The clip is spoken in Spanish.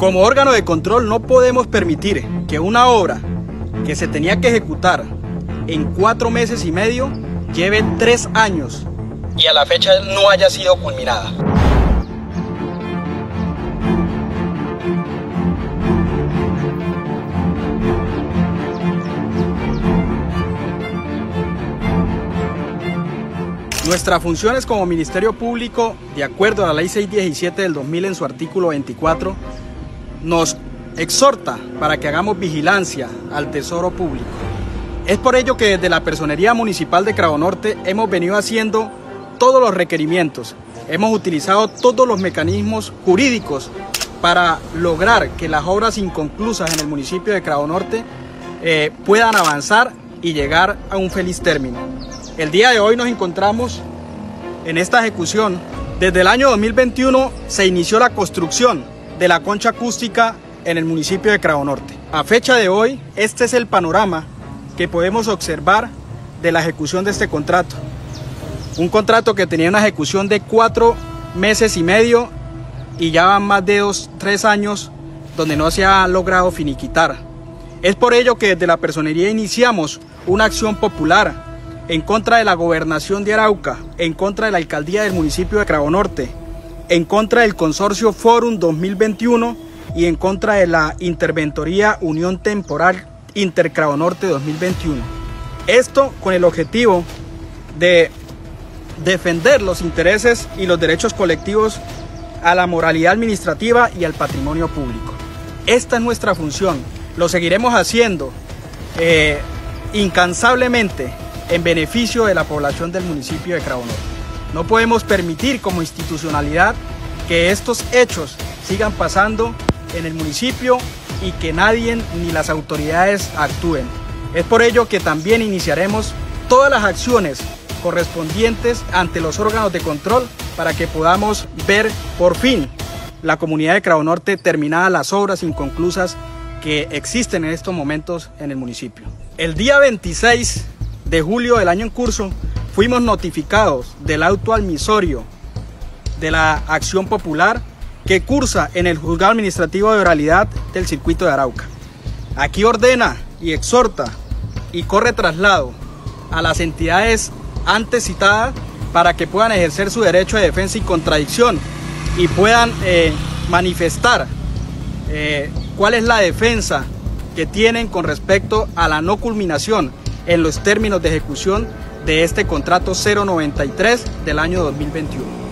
Como órgano de control no podemos permitir que una obra que se tenía que ejecutar en 4 meses y medio lleve 3 años y a la fecha no haya sido culminada. Nuestras funciones como Ministerio Público, de acuerdo a la Ley 617 del 2000 en su artículo 24, nos exhorta para que hagamos vigilancia al tesoro público. Es por ello que desde la Personería Municipal de Cravo Norte hemos venido haciendo todos los requerimientos, hemos utilizado todos los mecanismos jurídicos para lograr que las obras inconclusas en el municipio de Cravo Norte puedan avanzar y llegar a un feliz término. El día de hoy nos encontramos en esta ejecución. Desde el año 2021 se inició la construcción de la concha acústica en el municipio de Cravo Norte. A fecha de hoy, este es el panorama que podemos observar de la ejecución de este contrato. Un contrato que tenía una ejecución de 4 meses y medio y ya van más de 3 años donde no se ha logrado finiquitar. Es por ello que desde la Personería iniciamos una acción popular en contra de la Gobernación de Arauca, en contra de la Alcaldía del municipio de Cravo Norte, en contra del Consorcio Forum 2021 y en contra de la Interventoría Unión Temporal Intercravo Norte 2021. Esto con el objetivo de defender los intereses y los derechos colectivos a la moralidad administrativa y al patrimonio público. Esta es nuestra función, lo seguiremos haciendo incansablemente en beneficio de la población del municipio de Cravo Norte. No podemos permitir como institucionalidad que estos hechos sigan pasando en el municipio y que nadie ni las autoridades actúen. Es por ello que también iniciaremos todas las acciones correspondientes ante los órganos de control para que podamos ver por fin la comunidad de Cravo Norte terminadas las obras inconclusas que existen en estos momentos en el municipio. El día 26 de julio del año en curso fuimos notificados del auto admisorio de la acción popular que cursa en el Juzgado Administrativo de Oralidad del Circuito de Arauca. Aquí ordena y exhorta y corre traslado a las entidades antes citadas para que puedan ejercer su derecho de defensa y contradicción y puedan manifestar cuál es la defensa que tienen con respecto a la no culminación en los términos de ejecución de este contrato 093 del año 2021.